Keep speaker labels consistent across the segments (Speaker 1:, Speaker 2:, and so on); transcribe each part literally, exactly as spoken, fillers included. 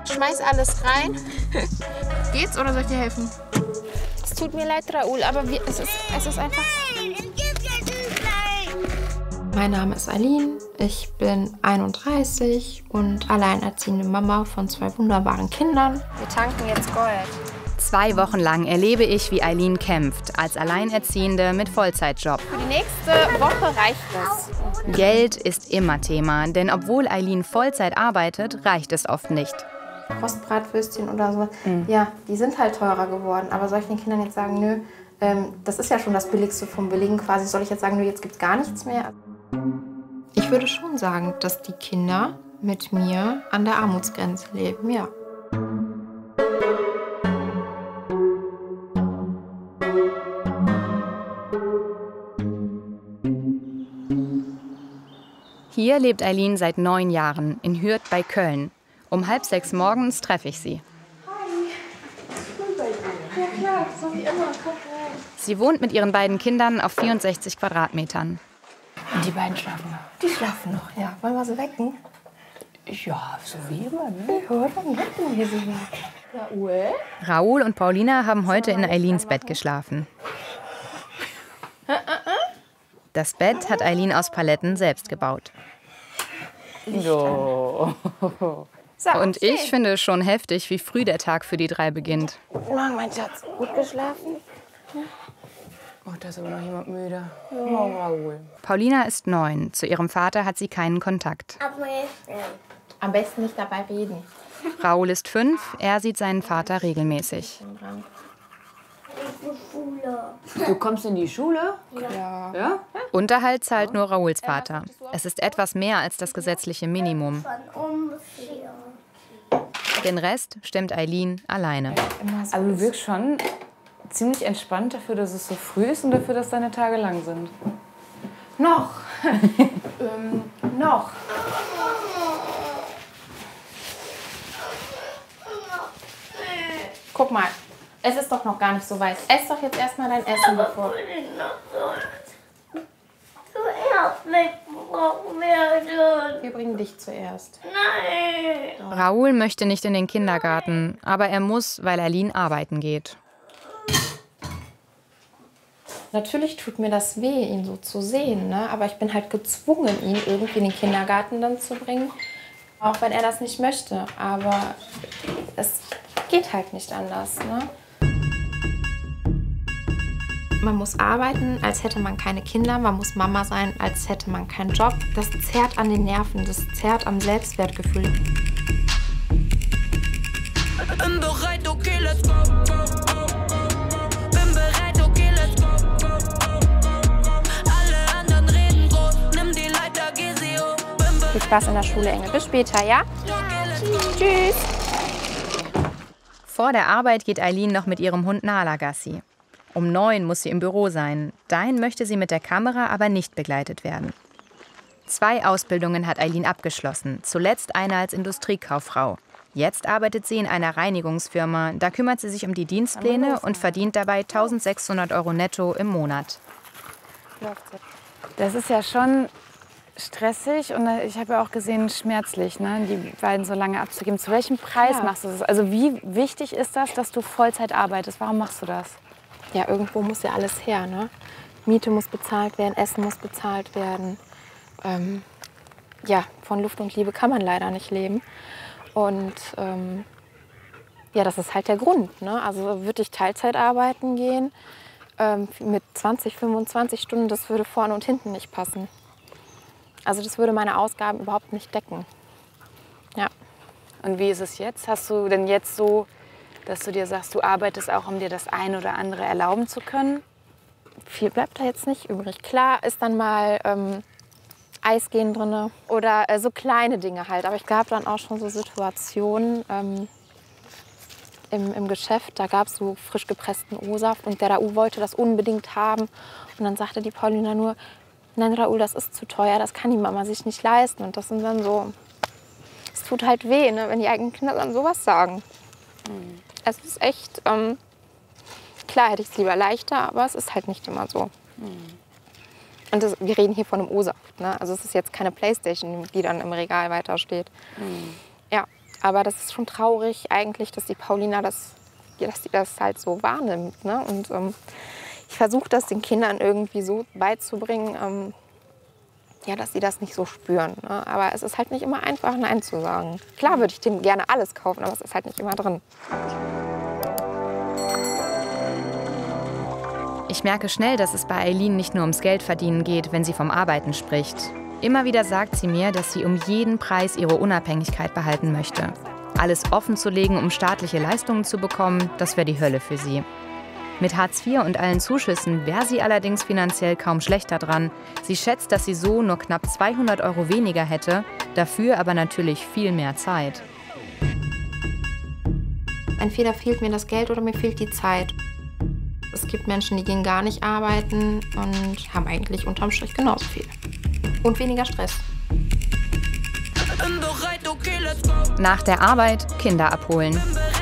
Speaker 1: Schmeiß alles rein. Geht's oder soll ich dir helfen? Es tut mir leid, Raoul, aber wir, es, ist, es ist einfach... Mein Name ist Aline, ich bin einunddreißig und alleinerziehende Mama von zwei wunderbaren Kindern. Wir tanken jetzt Gold.
Speaker 2: Zwei Wochen lang erlebe ich, wie Aline kämpft, als Alleinerziehende mit Vollzeitjob.
Speaker 1: Für die nächste Woche reicht es.
Speaker 2: Geld ist immer Thema, denn obwohl Aline Vollzeit arbeitet, reicht es oft nicht.
Speaker 1: Rostbratwürstchen oder so, mhm. ja, die sind halt teurer geworden. Aber soll ich den Kindern jetzt sagen, nö, ähm, das ist ja schon das Billigste vom Billigen quasi. Soll ich jetzt sagen, nö, jetzt gibt's gar nichts mehr? Ich würde schon sagen, dass die Kinder mit mir an der Armutsgrenze leben, ja.
Speaker 2: Hier lebt Aline seit neun Jahren in Hürth bei Köln. Um halb sechs morgens treffe ich sie.
Speaker 1: Hi. Ja klar, so wie immer.
Speaker 2: Sie wohnt mit ihren beiden Kindern auf vierundsechzig Quadratmetern.
Speaker 1: Und die beiden schlafen noch? Die schlafen noch, ja. Wollen wir sie wecken?
Speaker 3: Ja, so wie immer, ne?
Speaker 1: Ja, dann wecken wir sie mal. Raoul?
Speaker 2: Raoul und Paulina haben heute in Ailines Bett geschlafen. Das Bett hat Aline aus Paletten selbst gebaut.
Speaker 3: So.
Speaker 2: Und ich finde es schon heftig, wie früh der Tag für die drei beginnt.
Speaker 1: Guten Morgen, mein Schatz. Gut geschlafen?
Speaker 3: Oh, da ist aber noch jemand müde. Ja. Oh, Raoul.
Speaker 2: Paulina ist neun. Zu ihrem Vater hat sie keinen Kontakt.
Speaker 1: Am besten nicht dabei reden.
Speaker 2: Raoul ist fünf. Er sieht seinen Vater regelmäßig.
Speaker 3: Du kommst in die Schule?
Speaker 1: Ja.
Speaker 3: Ja?
Speaker 2: Unterhalt zahlt nur Raouls Vater. Es ist etwas mehr als das gesetzliche Minimum. Den Rest stemmt Aline alleine.
Speaker 3: Aber du wirkst schon ziemlich entspannt dafür, dass es so früh ist und dafür, dass deine Tage lang sind.
Speaker 1: Noch. ähm, noch. Guck mal, es ist doch noch gar nicht so weit. Ess doch jetzt erstmal dein Essen, bevor... Wir bringen dich zuerst.
Speaker 4: Nein!
Speaker 2: Raoul möchte nicht in den Kindergarten, aber er muss, weil Aline arbeiten geht.
Speaker 1: Natürlich tut mir das weh, ihn so zu sehen, ne? Aber ich bin halt gezwungen, ihn irgendwie in den Kindergarten dann zu bringen. Auch wenn er das nicht möchte. Aber es geht halt nicht anders, ne? Man muss arbeiten, als hätte man keine Kinder. Man muss Mama sein, als hätte man keinen Job. Das zerrt an den Nerven, das zerrt am Selbstwertgefühl.
Speaker 4: Bin bereit, okay, let's go. Bin bereit, okay, let's go. Alle anderen reden groß, nimm die Leiter, geh sie hoch.
Speaker 1: Viel Spaß in der Schule, Engel. Bis später, ja? Tschüss.
Speaker 2: Vor der Arbeit geht Aline noch mit ihrem Hund Nala Gassi. Um neun muss sie im Büro sein. Dahin möchte sie mit der Kamera aber nicht begleitet werden. Zwei Ausbildungen hat Aline abgeschlossen, zuletzt eine als Industriekauffrau. Jetzt arbeitet sie in einer Reinigungsfirma. Da kümmert sie sich um die Dienstpläne und verdient dabei eintausendsechshundert Euro netto im Monat.
Speaker 3: Das ist ja schon stressig und ich habe ja auch gesehen, schmerzlich, ne, die beiden so lange abzugeben. Zu welchem Preis
Speaker 1: Ja.
Speaker 3: machst du das? Also wie wichtig ist das, dass du Vollzeit arbeitest? Warum machst du das?
Speaker 1: Ja, irgendwo muss ja alles her, ne? Miete muss bezahlt werden, Essen muss bezahlt werden. Ähm, ja, von Luft und Liebe kann man leider nicht leben. Und ähm, ja, das ist halt der Grund, ne? Also würde ich Teilzeit arbeiten gehen, ähm, mit zwanzig, fünfundzwanzig Stunden, das würde vorne und hinten nicht passen. Also das würde meine Ausgaben überhaupt nicht decken. Ja.
Speaker 3: Und wie ist es jetzt? Hast du denn jetzt so, dass du dir sagst, du arbeitest auch, um dir das eine oder andere erlauben zu können?
Speaker 1: Viel bleibt da jetzt nicht übrig. Klar ist dann mal ähm, Eisgehen drin oder äh, so kleine Dinge halt. Aber ich gab dann auch schon so Situationen ähm, im, im Geschäft. Da gab es so frisch gepressten O-Saft und der Raoul wollte das unbedingt haben. Und dann sagte die Paulina nur, nein Raoul, das ist zu teuer, das kann die Mama sich nicht leisten. Und das sind dann so, es tut halt weh, ne, wenn die eigenen Kinder dann sowas sagen. Mhm. Es ist echt, ähm, klar hätte ich es lieber leichter, aber es ist halt nicht immer so. Mhm. Und das, wir reden hier von einem O-Saft, ne? Also es ist jetzt keine Playstation, die dann im Regal weiter steht. Mhm. Ja, Aber das ist schon traurig eigentlich, dass die Paulina das, dass die das halt so wahrnimmt. Ne? Und ähm, ich versuche das den Kindern irgendwie so beizubringen, ähm, ja, dass sie das nicht so spüren. Ne? Aber es ist halt nicht immer einfach, Nein zu sagen. Klar würde ich denen gerne alles kaufen, aber es ist halt nicht immer drin.
Speaker 2: Ich merke schnell, dass es bei Aylin nicht nur ums Geldverdienen geht, wenn sie vom Arbeiten spricht. Immer wieder sagt sie mir, dass sie um jeden Preis ihre Unabhängigkeit behalten möchte. Alles offenzulegen, um staatliche Leistungen zu bekommen, das wäre die Hölle für sie. Mit Hartz vier und allen Zuschüssen wäre sie allerdings finanziell kaum schlechter dran. Sie schätzt, dass sie so nur knapp zweihundert Euro weniger hätte, dafür aber natürlich viel mehr Zeit.
Speaker 1: Entweder fehlt mir das Geld oder mir fehlt die Zeit. Es gibt Menschen, die gehen gar nicht arbeiten und haben eigentlich unterm Strich genauso viel. Und weniger Stress.
Speaker 2: Nach der Arbeit Kinder abholen.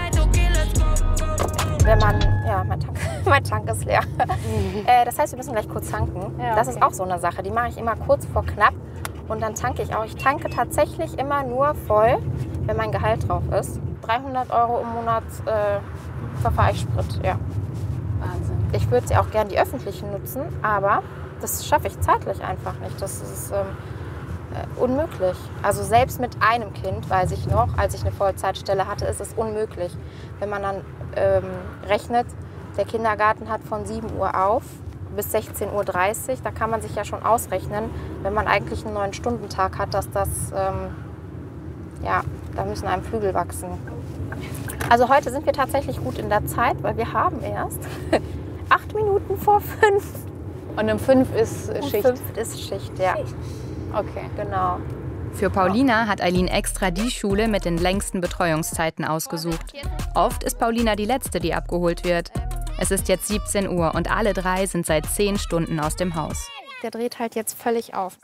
Speaker 1: Wenn man, ja, mein Tank, mein Tank ist leer. Mhm. Äh, das heißt, wir müssen gleich kurz tanken. Ja, okay. Das ist auch so eine Sache, die mache ich immer kurz vor knapp. Und dann tanke ich auch. Ich tanke tatsächlich immer nur voll, wenn mein Gehalt drauf ist. dreihundert Euro im Monat äh, verfahre ich Sprit, ja.
Speaker 3: Wahnsinn.
Speaker 1: Ich würde sie auch gern die öffentlichen nutzen, aber das schaffe ich zeitlich einfach nicht. Das ist ähm, äh, unmöglich. Also selbst mit einem Kind, weiß ich noch, als ich eine Vollzeitstelle hatte, ist es unmöglich. Wenn man dann ähm, rechnet, der Kindergarten hat von sieben Uhr auf bis sechzehn Uhr dreißig, da kann man sich ja schon ausrechnen, wenn man eigentlich einen neun-Stunden-Tag hat, dass das, ähm, ja, da müssen einem Flügel wachsen. Also heute sind wir tatsächlich gut in der Zeit, weil wir haben erst acht Minuten vor fünf.
Speaker 3: Und um fünf ist Schicht?
Speaker 1: Um fünf ist Schicht, ja.
Speaker 3: Schicht. Okay.
Speaker 1: Genau.
Speaker 2: Für Paulina hat Aylin extra die Schule mit den längsten Betreuungszeiten ausgesucht. Oft ist Paulina die Letzte, die abgeholt wird. Es ist jetzt siebzehn Uhr und alle drei sind seit zehn Stunden aus dem Haus.
Speaker 1: Der dreht halt jetzt völlig auf.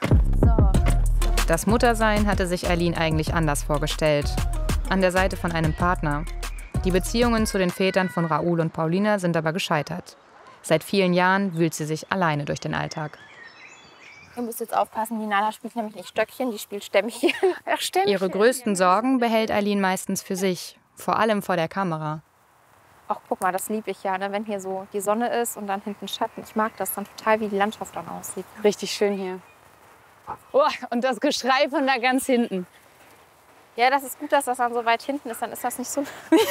Speaker 2: Das Muttersein hatte sich Aylin eigentlich anders vorgestellt. An der Seite von einem Partner. Die Beziehungen zu den Vätern von Raoul und Paulina sind aber gescheitert. Seit vielen Jahren wühlt sie sich alleine durch den Alltag.
Speaker 1: Ihr müsst jetzt aufpassen, die Nala spielt nämlich nicht Stöckchen, die spielt Stämmchen. Ach, Stämmchen.
Speaker 2: Ihre größten Sorgen behält Aylin meistens für sich, vor allem vor der Kamera.
Speaker 1: Ach, guck mal, das liebe ich ja, ne? Wenn hier so die Sonne ist und dann hinten Schatten. Ich mag das dann total, wie die Landschaft dann aussieht.
Speaker 3: Richtig schön hier. Oh, und das Geschrei von da ganz hinten.
Speaker 1: Ja, das ist gut, dass das dann so weit hinten ist, dann ist das nicht so,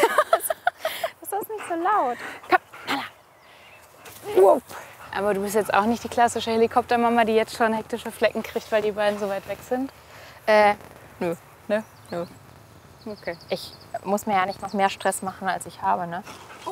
Speaker 1: ist das nicht so laut. Komm, Nala. Wow.
Speaker 3: Aber du bist jetzt auch nicht die klassische Helikoptermama, die jetzt schon hektische Flecken kriegt, weil die beiden so weit weg sind?
Speaker 1: Äh, nö.
Speaker 3: Nö?
Speaker 1: Nö.
Speaker 3: Okay.
Speaker 1: Ich muss mir ja nicht noch mehr Stress machen, als ich habe, ne?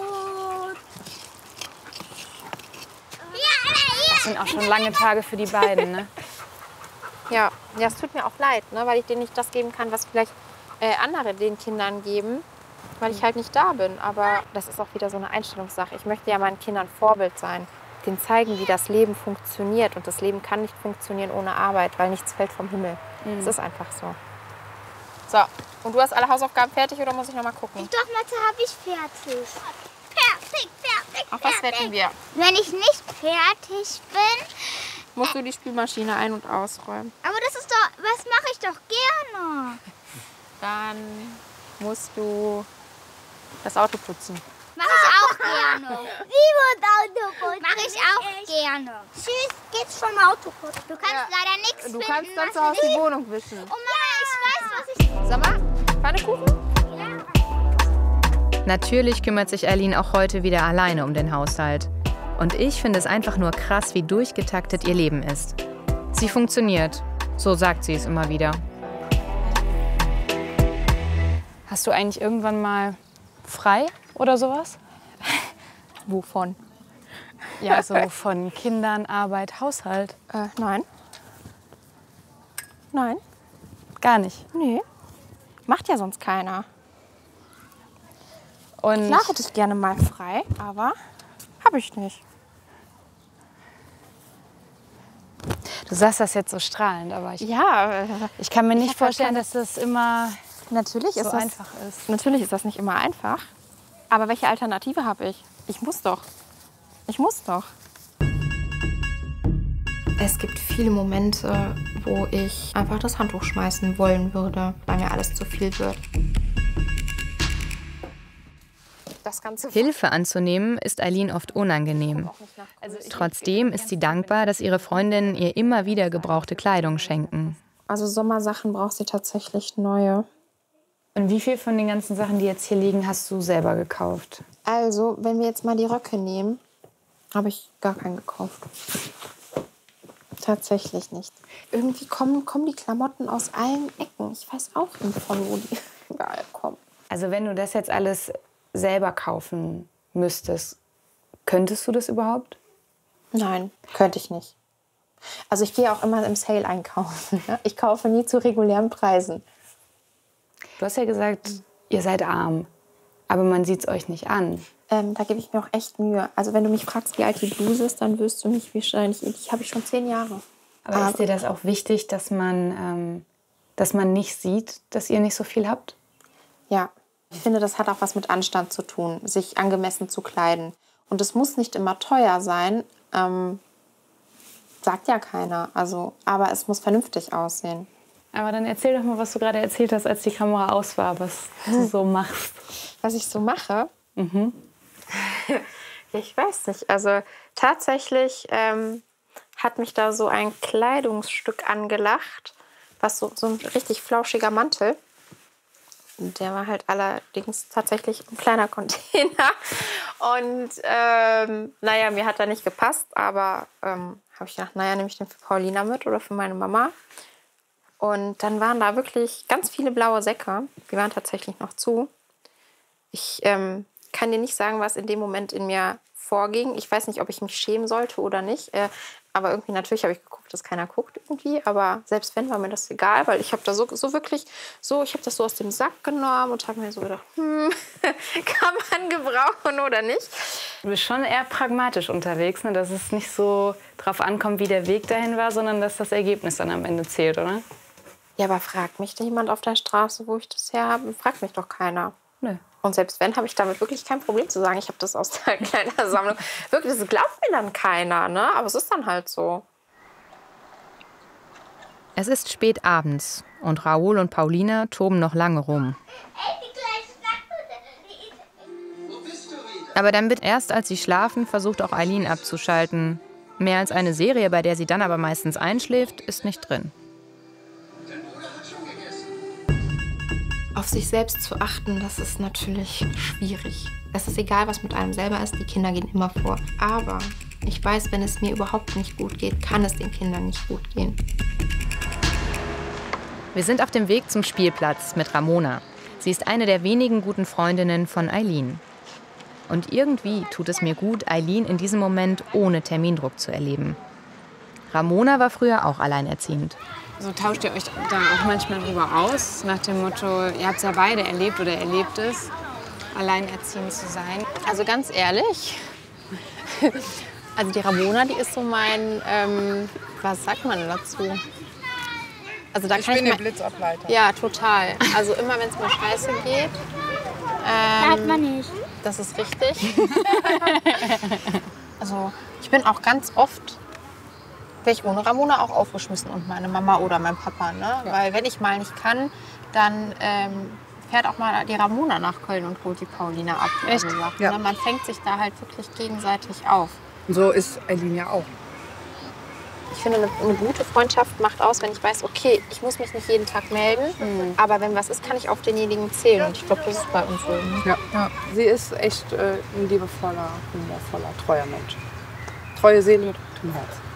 Speaker 3: Das sind auch schon lange Tage für die beiden, ne?
Speaker 1: Ja, ja, es tut mir auch leid, ne, weil ich denen nicht das geben kann, was vielleicht äh, andere den Kindern geben, weil ich halt nicht da bin. Aber das ist auch wieder so eine Einstellungssache. Ich möchte ja meinen Kindern Vorbild sein, denen zeigen, wie das Leben funktioniert. Und das Leben kann nicht funktionieren ohne Arbeit, weil nichts fällt vom Himmel. Es mhm. ist einfach so. So, und du hast alle Hausaufgaben fertig oder muss ich noch mal gucken?
Speaker 5: Doch, Mathe habe ich fertig. Fertig, fertig,
Speaker 1: Auf was wetten wir?
Speaker 5: Wenn ich nicht fertig bin,
Speaker 1: musst du die Spülmaschine ein- und ausräumen.
Speaker 5: Aber das ist doch, was mache ich doch gerne.
Speaker 1: Dann musst du das Auto putzen.
Speaker 5: Mache ich auch gerne. Wie wird Auto putzen? Mache ich auch gerne. Tschüss, geht's vom Auto putzen. Du kannst ja leider nichts finden.
Speaker 1: Du kannst dann zu Hause die Wohnung wischen.
Speaker 5: Oh Mama, ich weiß, was ich...
Speaker 1: Sag mal, Pfannkuchen?
Speaker 5: Ja.
Speaker 2: Natürlich kümmert sich Aylin auch heute wieder alleine um den Haushalt. Und ich finde es einfach nur krass, wie durchgetaktet ihr Leben ist. Sie funktioniert. So sagt sie es immer wieder.
Speaker 3: Hast du eigentlich irgendwann mal frei oder sowas?
Speaker 1: Wovon?
Speaker 3: Ja, so von Kindern, Arbeit, Haushalt.
Speaker 1: Äh, nein. Nein.
Speaker 3: Gar nicht?
Speaker 1: Nee. Macht ja sonst keiner.
Speaker 3: Und
Speaker 1: Klar hätte ich gerne mal frei, aber habe ich nicht.
Speaker 3: Du sagst das jetzt so strahlend, aber ich,
Speaker 1: Ja,
Speaker 3: ich kann mir nicht
Speaker 1: ich hab
Speaker 3: vorstellen,
Speaker 1: keine-
Speaker 3: dass das immer
Speaker 1: natürlich
Speaker 3: so
Speaker 1: ist das
Speaker 3: einfach ist.
Speaker 1: Natürlich ist das nicht immer einfach. Aber welche Alternative habe ich? Ich muss doch. Ich muss doch. Es gibt viele Momente, wo ich einfach das Handtuch schmeißen wollen würde, weil mir alles zu viel wird. das Ganze.
Speaker 2: Hilfe anzunehmen ist Aylin oft unangenehm. Trotzdem ist sie dankbar, dass ihre Freundinnen ihr immer wieder gebrauchte Kleidung schenken.
Speaker 1: Also Sommersachen braucht sie tatsächlich neue.
Speaker 3: Und wie viel von den ganzen Sachen, die jetzt hier liegen, hast du selber gekauft?
Speaker 1: Also, wenn wir jetzt mal die Röcke nehmen, habe ich gar keinen gekauft. Tatsächlich nicht. Irgendwie kommen, kommen die Klamotten aus allen Ecken. Ich weiß auch nicht, von wo die überall kommen.
Speaker 3: Also wenn du das jetzt alles selber kaufen müsstest, könntest du das überhaupt?
Speaker 1: Nein, könnte ich nicht. Also ich gehe auch immer im Sale einkaufen. Ich kaufe nie zu regulären Preisen.
Speaker 3: Du hast ja gesagt, ihr seid arm, aber man sieht es euch nicht an.
Speaker 1: Ähm, da gebe ich mir auch echt Mühe. Also wenn du mich fragst, wie alt die Bluse ist, dann wirst du mich wahrscheinlich, die habe ich schon zehn Jahre.
Speaker 3: Aber, aber ist dir das auch wichtig, dass man, ähm, dass man nicht sieht, dass ihr nicht so viel habt?
Speaker 1: Ja, ich finde, das hat auch was mit Anstand zu tun, sich angemessen zu kleiden. Und es muss nicht immer teuer sein, ähm, sagt ja keiner. Also, aber es muss vernünftig aussehen.
Speaker 3: Aber dann erzähl doch mal, was du gerade erzählt hast, als die Kamera aus war, was du so machst.
Speaker 1: Was ich so mache?
Speaker 3: Mhm.
Speaker 1: Ich weiß nicht. Also tatsächlich ähm, hat mich da so ein Kleidungsstück angelacht, was so, so ein richtig flauschiger Mantel. Der war halt allerdings tatsächlich ein kleiner Container. Und ähm, naja, mir hat er nicht gepasst, aber ähm, habe ich gedacht, naja, nehme ich den für Paulina mit oder für meine Mama. Und dann waren da wirklich ganz viele blaue Säcke. Die waren tatsächlich noch zu. Ich ähm, kann dir nicht sagen, was in dem Moment in mir vorging. Ich weiß nicht, ob ich mich schämen sollte oder nicht. Äh, aber irgendwie, natürlich habe ich geguckt, dass keiner guckt irgendwie. Aber selbst wenn, war mir das egal, weil ich habe da so, so wirklich, so, ich habe das so aus dem Sack genommen und habe mir so gedacht, hm, kann man gebrauchen oder nicht.
Speaker 3: Du bist schon eher pragmatisch unterwegs, ne? Dass es nicht so drauf ankommt, wie der Weg dahin war, sondern dass das Ergebnis dann am Ende zählt, oder?
Speaker 1: Ja, aber fragt mich jemand auf der Straße, wo ich das her habe? Fragt mich doch keiner.
Speaker 3: Nö.
Speaker 1: Und selbst wenn, habe ich damit wirklich kein Problem zu sagen, ich habe das aus der Kleidersammlung. Wirklich, das glaubt mir dann keiner, ne? Aber es ist dann halt so.
Speaker 2: Es ist spät abends und Raoul und Paulina toben noch lange rum. Aber dann wird erst, als sie schlafen, versucht auch Aylin abzuschalten. Mehr als eine Serie, bei der sie dann aber meistens einschläft, ist nicht drin.
Speaker 1: Auf sich selbst zu achten, das ist natürlich schwierig. Es ist egal, was mit einem selber ist, die Kinder gehen immer vor. Aber ich weiß, wenn es mir überhaupt nicht gut geht, kann es den Kindern nicht gut gehen.
Speaker 2: Wir sind auf dem Weg zum Spielplatz mit Ramona. Sie ist eine der wenigen guten Freundinnen von Aylin. Und irgendwie tut es mir gut, Aylin in diesem Moment ohne Termindruck zu erleben. Ramona war früher auch alleinerziehend.
Speaker 3: So tauscht ihr euch da auch manchmal drüber aus, nach dem Motto, ihr habt es ja beide erlebt oder erlebt es, alleinerziehend zu sein.
Speaker 1: Also ganz ehrlich, also die Ramona, die ist so mein, ähm, was sagt man dazu? Also da
Speaker 6: ich
Speaker 1: kann
Speaker 6: bin
Speaker 1: ich
Speaker 6: der Blitzableiter.
Speaker 1: Ja, total. Also immer, wenn es mir scheiße geht. Ähm,
Speaker 5: Sagt man nicht.
Speaker 1: Das ist richtig. Also ich bin auch ganz oft, wäre ich ohne Ramona auch aufgeschmissen und meine Mama oder mein Papa. Ne? Ja. Weil wenn ich mal nicht kann, dann ähm, fährt auch mal die Ramona nach Köln und holt die Paulina ab.
Speaker 3: Echt?
Speaker 1: Also sagt,
Speaker 6: Ja.
Speaker 1: ne? Man fängt sich da halt wirklich gegenseitig auf.
Speaker 6: Und so ist Aylin ja auch.
Speaker 1: Ich finde, eine, eine gute Freundschaft macht aus, wenn ich weiß, okay, ich muss mich nicht jeden Tag melden, mhm. aber wenn was ist, kann ich auf denjenigen zählen. Und ich glaube, das ist bei uns so. Ne?
Speaker 6: Ja. Ja. Sie ist echt äh, ein liebevoller, humorvoller, treuer Mensch. Treue Seele mit gutem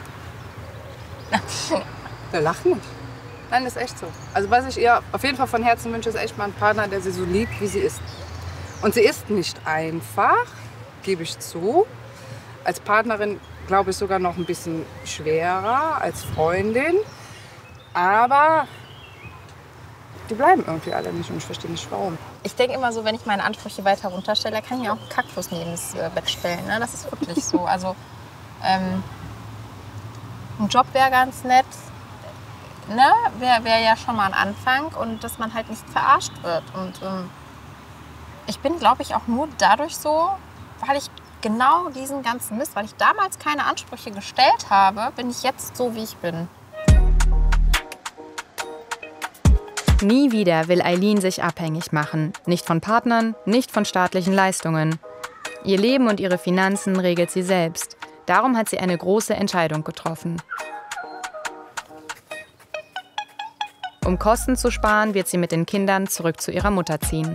Speaker 6: Herz. Der lacht nicht. Nein, ist echt so. Also was ich ihr auf jeden Fall von Herzen wünsche, ist echt mal ein Partner, der sie so liebt, wie sie ist. Und sie ist nicht einfach, gebe ich zu. Als Partnerin glaube ich sogar noch ein bisschen schwerer als Freundin. Aber die bleiben irgendwie alle nicht und ich verstehe nicht warum.
Speaker 1: Ich denke immer so, wenn ich meine Ansprüche weiter runterstelle, kann ich mir auch einen Kaktus neben das Bett stellen. Ne? Das ist wirklich so. Also ähm, ein Job wäre ganz nett. Ne? Wäre wär ja schon mal ein Anfang und dass man halt nicht verarscht wird. Und ähm, ich bin, glaube ich, auch nur dadurch so, weil ich genau diesen ganzen Mist, weil ich damals keine Ansprüche gestellt habe, bin ich jetzt so, wie ich bin.
Speaker 2: Nie wieder will Aylin sich abhängig machen. Nicht von Partnern, nicht von staatlichen Leistungen. Ihr Leben und ihre Finanzen regelt sie selbst. Darum hat sie eine große Entscheidung getroffen. Um Kosten zu sparen, wird sie mit den Kindern zurück zu ihrer Mutter ziehen.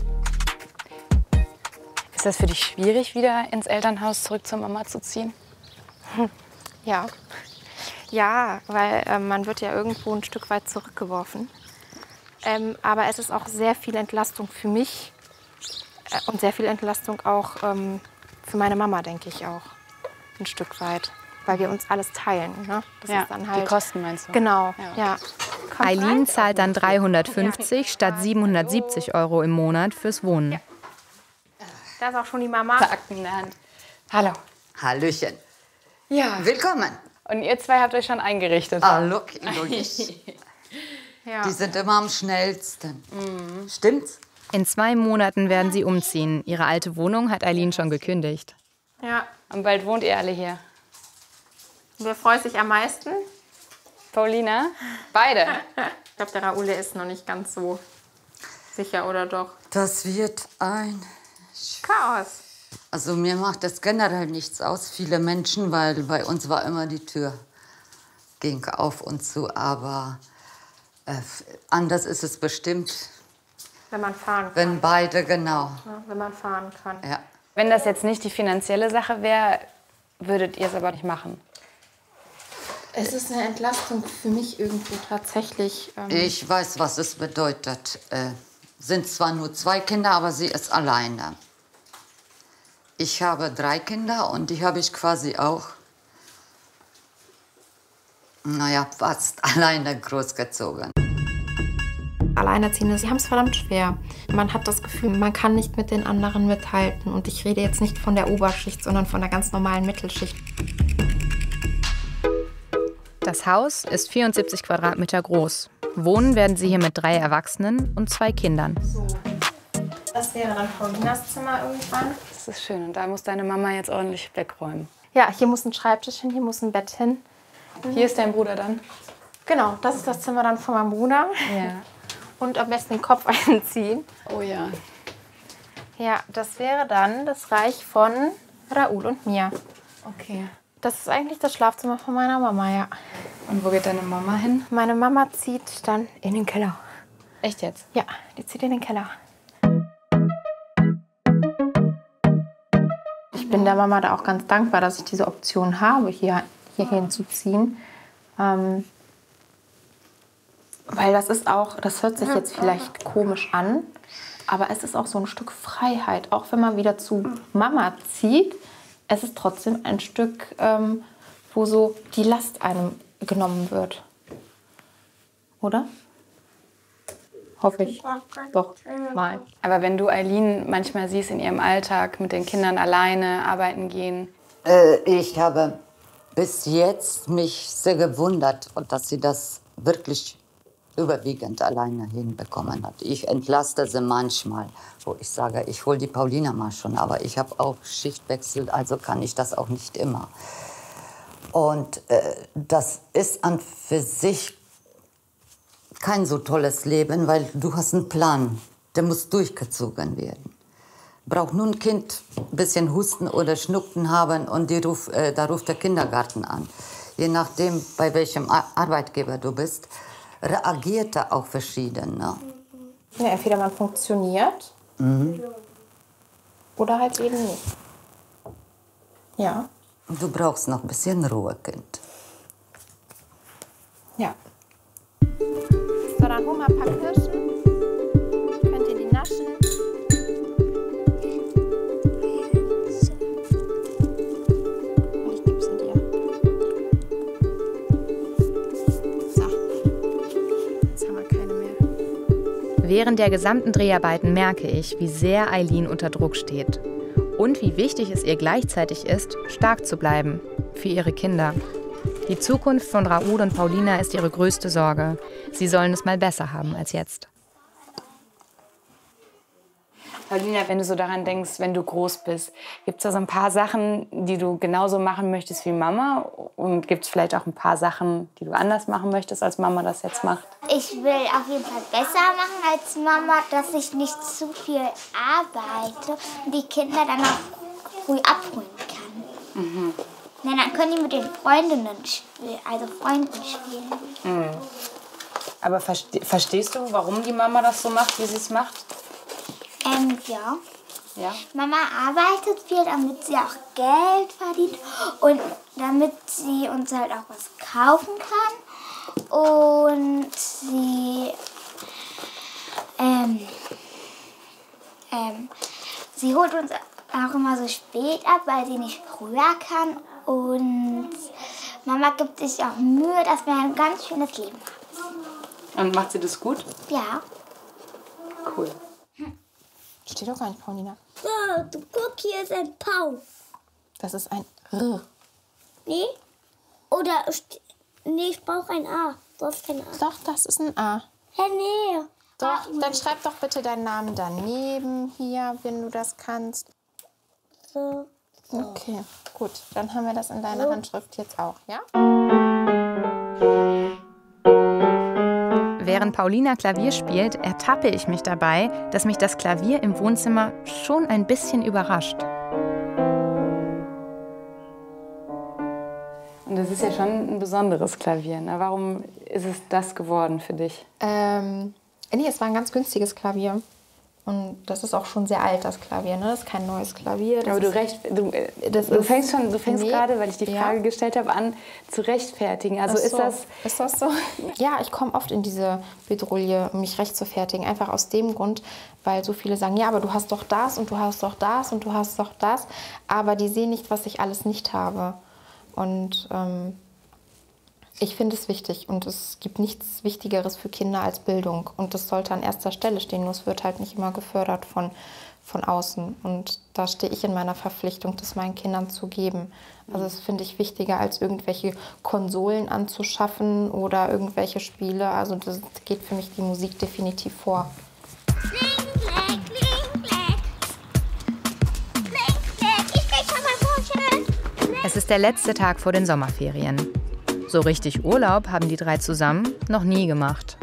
Speaker 3: Ist das für dich schwierig, wieder ins Elternhaus zurück zur Mama zu ziehen?
Speaker 1: Ja, ja, weil äh, man wird ja irgendwo ein Stück weit zurückgeworfen. Ähm, aber es ist auch sehr viel Entlastung für mich äh, und sehr viel Entlastung auch ähm, für meine Mama, denke ich auch, ein Stück weit, weil wir uns alles teilen. Ne? Das
Speaker 3: Ja,
Speaker 1: ist dann halt,
Speaker 3: die Kosten meinst du?
Speaker 1: Genau,
Speaker 3: Ja.
Speaker 1: ja. Kommt
Speaker 2: Aylin
Speaker 1: rein.
Speaker 2: zahlt dann dreihundertfünfzig statt siebenhundertsiebzig Euro im Monat fürs Wohnen.
Speaker 1: Da ist auch schon die Mama.
Speaker 3: Akten in der Hand. Hallo.
Speaker 7: Hallöchen.
Speaker 3: Ja.
Speaker 7: Willkommen.
Speaker 3: Und ihr zwei habt euch schon eingerichtet.
Speaker 7: Ah, look, logisch.
Speaker 1: Ja.
Speaker 7: Die sind immer am schnellsten. Stimmt's?
Speaker 2: In zwei Monaten werden sie umziehen. Ihre alte Wohnung hat Aylin schon gekündigt.
Speaker 1: Ja.
Speaker 3: Und bald wohnt ihr alle hier.
Speaker 1: Wer freut sich am meisten?
Speaker 3: Paulina? Beide?
Speaker 1: Ich glaube, der Raoul der ist noch nicht ganz so sicher, oder doch?
Speaker 7: Das wird ein...
Speaker 1: Chaos.
Speaker 7: Also mir macht das generell nichts aus, viele Menschen, weil bei uns war immer die Tür, ging auf und zu. Aber äh, anders ist es bestimmt,
Speaker 1: Wenn man fahren kann.
Speaker 7: wenn beide, genau.
Speaker 1: Ja, wenn man fahren kann.
Speaker 7: Ja.
Speaker 3: Wenn das jetzt nicht die finanzielle Sache wäre, würdet ihr es aber nicht machen.
Speaker 1: Es ist eine Entlastung für mich irgendwo tatsächlich. Ähm,
Speaker 7: Ich weiß, was es bedeutet. Äh, sind zwar nur zwei Kinder, aber sie ist alleine. Ich habe drei Kinder und die habe ich quasi auch, naja, fast alleine großgezogen.
Speaker 1: Alleinerziehende, sie haben es verdammt schwer. Man hat das Gefühl, man kann nicht mit den anderen mithalten. Und ich rede jetzt nicht von der Oberschicht, sondern von der ganz normalen Mittelschicht.
Speaker 2: Das Haus ist vierundsiebzig Quadratmeter groß. Wohnen werden sie hier mit drei Erwachsenen und zwei Kindern.
Speaker 1: So, das wäre dann Paulinas Zimmer irgendwann.
Speaker 3: Das ist schön. Und da muss deine Mama jetzt ordentlich wegräumen.
Speaker 1: Ja, hier muss ein Schreibtisch hin, hier muss ein Bett hin.
Speaker 3: Hier ist dein Bruder dann?
Speaker 1: Genau, das ist das Zimmer dann von meinem Bruder.
Speaker 3: Ja.
Speaker 1: Und am besten den Kopf einziehen.
Speaker 3: Oh ja.
Speaker 1: Ja, das wäre dann das Reich von Raoul und mir.
Speaker 3: Okay.
Speaker 1: Das ist eigentlich das Schlafzimmer von meiner Mama, ja.
Speaker 3: Und wo geht deine Mama hin?
Speaker 1: Meine Mama zieht dann in den Keller.
Speaker 3: Echt jetzt?
Speaker 1: Ja, die zieht in den Keller. Ich bin der Mama da auch ganz dankbar, dass ich diese Option habe, hier, hier hinzuziehen. Ähm, weil das ist auch, das hört sich jetzt vielleicht komisch an, aber es ist auch so ein Stück Freiheit. Auch wenn man wieder zu Mama zieht, es ist trotzdem ein Stück, ähm, wo so die Last einem genommen wird. Oder? Hoffe ich. Doch, mal.
Speaker 3: Aber wenn du Aylin manchmal siehst in ihrem Alltag mit den Kindern alleine arbeiten gehen.
Speaker 7: Äh, ich habe bis jetzt mich sehr gewundert, und dass sie das wirklich überwiegend alleine hinbekommen hat. Ich entlaste sie manchmal, wo ich sage, ich hole die Paulina mal schon, aber ich habe auch Schichtwechsel, also kann ich das auch nicht immer. Und äh, das ist an für sich kein so tolles Leben, weil du hast einen Plan, der muss durchgezogen werden. Braucht nur ein Kind ein bisschen Husten oder Schnupfen haben und die ruf, äh, da ruft der Kindergarten an. Je nachdem, bei welchem Ar Arbeitgeber du bist, reagiert er auch verschieden. Ne?
Speaker 1: Ja, entweder man funktioniert
Speaker 7: Mhm.
Speaker 1: oder halt eben nicht. Ja.
Speaker 7: Du brauchst noch ein bisschen Ruhe, Kind.
Speaker 1: Ja. So, dann hol mal ein paar Kirschen. Könnt ihr die naschen? Und ich gebe sie dir. So. Jetzt haben wir keine mehr.
Speaker 2: Während der gesamten Dreharbeiten merke ich, wie sehr Aylin unter Druck steht. Und wie wichtig es ihr gleichzeitig ist, stark zu bleiben. Für ihre Kinder. Die Zukunft von Raoul und Paulina ist ihre größte Sorge. Sie sollen es mal besser haben als jetzt.
Speaker 3: Paulina, wenn du so daran denkst, wenn du groß bist, gibt es da so ein paar Sachen, die du genauso machen möchtest wie Mama? Und gibt es vielleicht auch ein paar Sachen, die du anders machen möchtest, als Mama das jetzt macht?
Speaker 5: Ich will auf jeden Fall besser machen als Mama, dass ich nicht zu viel arbeite und die Kinder dann auch früh abholen kann. Mhm. Ja, dann können die mit den Freundinnen spielen, also Freunden spielen.
Speaker 3: Mhm. Aber verste- verstehst du, warum die Mama das so macht, wie sie es macht?
Speaker 5: Ähm, ja.
Speaker 3: Ja.
Speaker 5: Mama arbeitet viel, damit sie auch Geld verdient und damit sie uns halt auch was kaufen kann. Und sie, ähm, ähm, sie holt uns auch immer so spät ab, weil sie nicht früher kann. Und Mama gibt sich auch Mühe, dass wir ein ganz schönes Leben haben.
Speaker 3: Und macht sie das gut?
Speaker 5: Ja.
Speaker 3: Cool.
Speaker 1: Steht doch gar nicht, Paulina.
Speaker 5: Oh, du guck, hier ist ein Pau.
Speaker 1: Das ist ein R.
Speaker 5: Nee? Oder, nee, ich brauche ein A. Du hast kein A.
Speaker 1: Doch, das ist ein A.
Speaker 5: Hä, nee.
Speaker 1: Doch, dann schreib doch bitte deinen Namen daneben hier, wenn du das kannst.
Speaker 5: So.
Speaker 1: Okay, gut. Dann haben wir das in deiner Handschrift jetzt auch, ja?
Speaker 2: Während Paulina Klavier spielt, ertappe ich mich dabei, dass mich das Klavier im Wohnzimmer schon ein bisschen überrascht.
Speaker 3: Und das ist ja schon ein besonderes Klavier. Ne? Warum ist es das geworden für dich?
Speaker 1: Ähm, nee, es war ein ganz günstiges Klavier. Und das ist auch schon sehr alt, das Klavier, ne? Das ist kein neues Klavier. Das
Speaker 3: Aber du,
Speaker 1: ist,
Speaker 3: recht, du,
Speaker 1: das
Speaker 3: du
Speaker 1: ist-
Speaker 3: fängst, schon, du fängst
Speaker 1: Nee.
Speaker 3: gerade, weil ich die Frage
Speaker 1: Ja.
Speaker 3: gestellt habe, an zu rechtfertigen. Also
Speaker 1: Ach
Speaker 3: ist
Speaker 1: so.
Speaker 3: das...
Speaker 1: Ist das so? Ja, ich komme oft in diese Bedrulle, um mich recht zu fertigen. Einfach aus dem Grund, weil so viele sagen, ja, aber du hast doch das und du hast doch das und du hast doch das. Aber die sehen nicht, was ich alles nicht habe. Und ähm, ich finde es wichtig. Und es gibt nichts Wichtigeres für Kinder als Bildung. Und das sollte an erster Stelle stehen. Nur es wird halt nicht immer gefördert von, von außen. Und da stehe ich in meiner Verpflichtung, das meinen Kindern zu geben. Also das finde ich wichtiger, als irgendwelche Konsolen anzuschaffen oder irgendwelche Spiele. Also das geht für mich die Musik definitiv vor.
Speaker 5: Blink, blink, blink, blink. Blink, blink. Ich krieg schon mal Vorschön.
Speaker 2: Es ist der letzte Tag vor den Sommerferien. So richtig Urlaub haben die drei zusammen noch nie gemacht.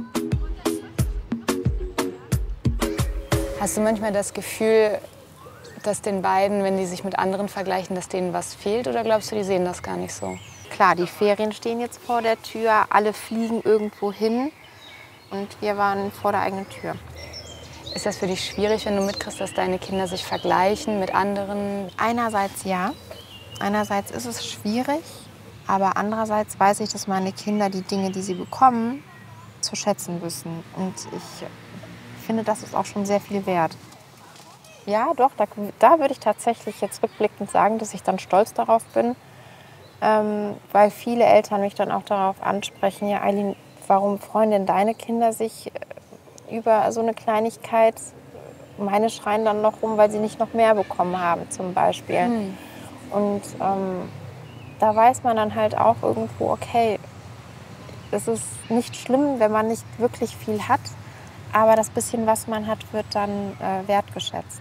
Speaker 3: Hast du manchmal das Gefühl, dass den beiden, wenn die sich mit anderen vergleichen, dass denen was fehlt? Oder glaubst du, die sehen das gar nicht so?
Speaker 1: Klar, die Ferien stehen jetzt vor der Tür, alle fliegen irgendwo hin und wir waren vor der eigenen Tür.
Speaker 3: Ist das für dich schwierig, wenn du mitkriegst, dass deine Kinder sich vergleichen mit anderen?
Speaker 1: Einerseits ja, einerseits ist es schwierig, aber andererseits weiß ich, dass meine Kinder die Dinge, die sie bekommen, zu schätzen wissen. Und ich finde, das ist auch schon sehr viel wert. Ja, doch, da, da würde ich tatsächlich jetzt rückblickend sagen, dass ich dann stolz darauf bin, ähm, weil viele Eltern mich dann auch darauf ansprechen, ja, Eileen, warum freuen denn deine Kinder sich über so eine Kleinigkeit? Meine schreien dann noch rum, weil sie nicht noch mehr bekommen haben, zum Beispiel. Hm. Und ähm, da weiß man dann halt auch irgendwo, okay, es ist nicht schlimm, wenn man nicht wirklich viel hat, aber das bisschen, was man hat, wird dann äh, wertgeschätzt.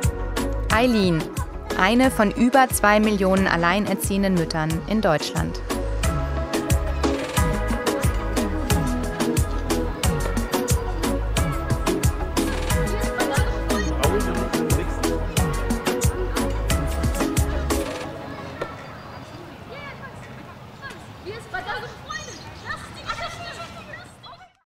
Speaker 2: Eileen, eine von über zwei Millionen alleinerziehenden Müttern in Deutschland.